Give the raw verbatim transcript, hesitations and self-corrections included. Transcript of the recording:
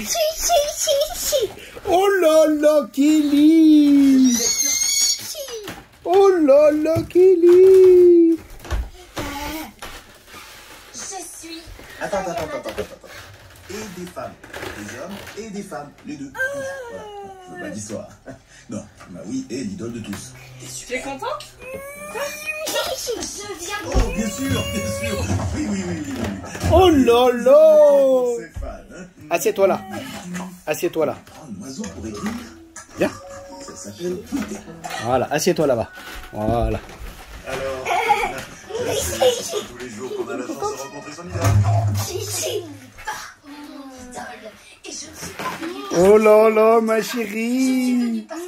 Oh là là, Kelly. Oh là là, Kelly. Je suis... Attends, attends, attends, attends, attends. Et des femmes, des hommes et des femmes, les deux. Voilà. Je veux pas d'histoire. Non, bah oui, et l'idole de tous. Tu es contente? Je viens de... Oh, bien sûr, bien sûr. Oui, oui, oui, oui. oui. Oh là là. C'est fan, hein. Assieds-toi là. Assieds-toi là. Oh, un oiseau pour écrire. Viens. Ça s'appelle tweeter. Voilà, assieds-toi là-bas. Voilà. Alors, c'est pas tous les jours qu'on a la chance de rencontrer son idole. Et je ne suis pas venue... Oh là là, ma chérie.